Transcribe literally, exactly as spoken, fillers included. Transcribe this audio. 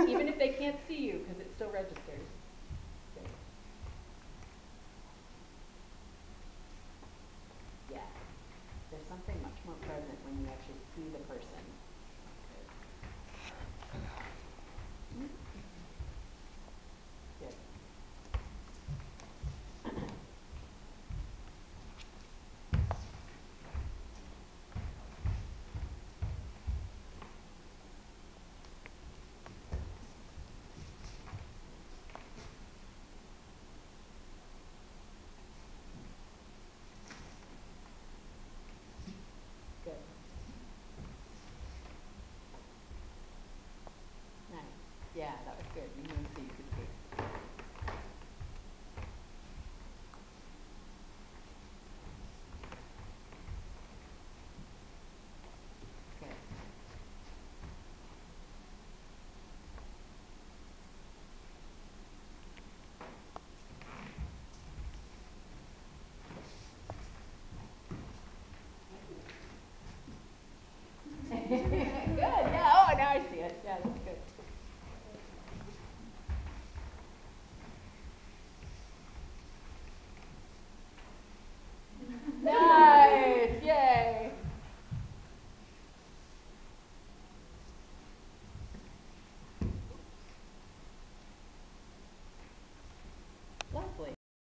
even if they can't see you, because it still registers. Great. Yeah, there's something much more present when you actually see the person.